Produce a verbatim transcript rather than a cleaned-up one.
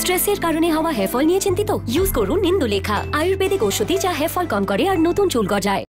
স্ট্রেসের কারণে হওয়া হেয়ার ফল নিয়ে চিন্তিত? ইউজ করুন ইন্দুলেখা, আয়ুর্বেদিক ঔষধি যা হেয়ার ফল কম করে আর নতুন চুল গজায়।